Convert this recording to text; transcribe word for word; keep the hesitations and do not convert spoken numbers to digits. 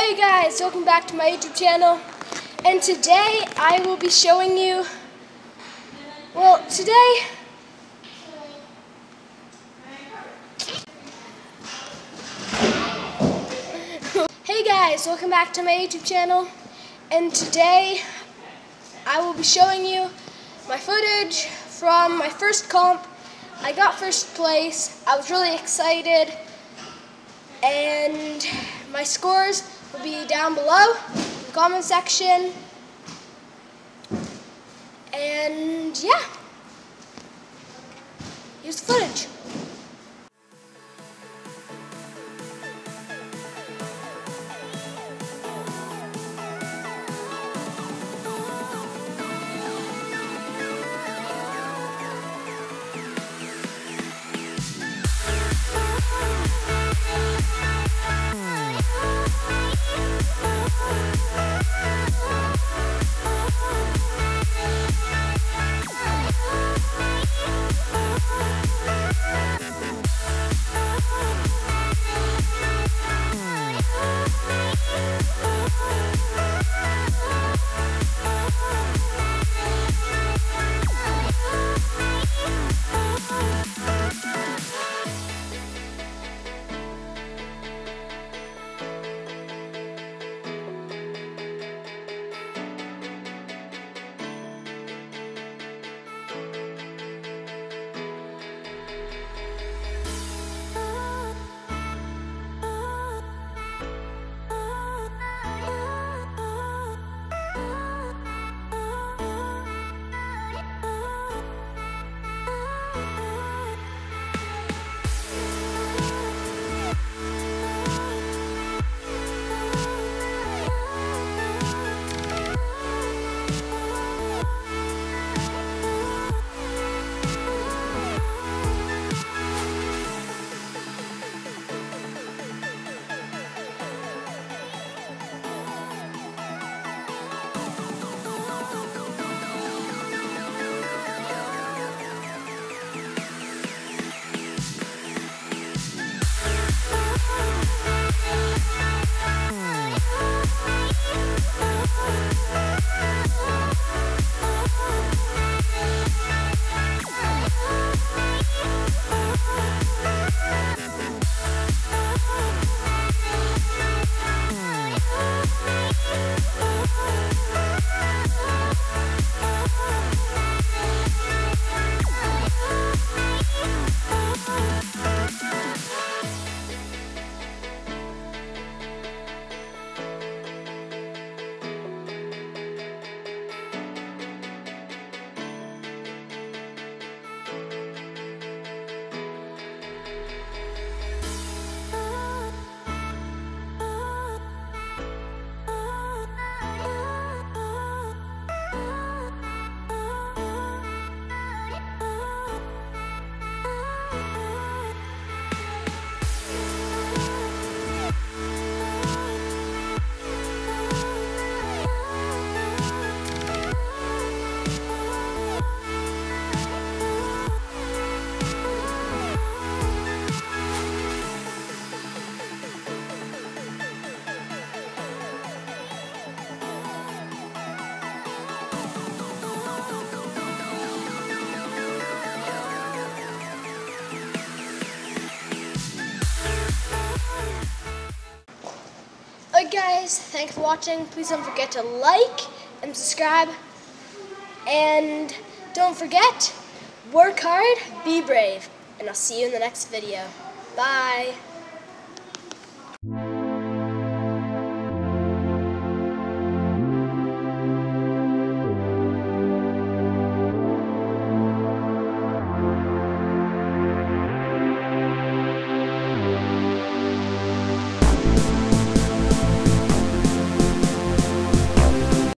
Hey guys, welcome back to my YouTube channel, and today I will be showing you, well today, hey guys, welcome back to my YouTube channel, and today I will be showing you my footage from my first comp. I got first place, I was really excited, and my scores will be down below in the comment section. And yeah, here's the footage. Alright guys, thanks for watching. Please don't forget to like and subscribe. And don't forget, work hard, be brave. And I'll see you in the next video. Bye.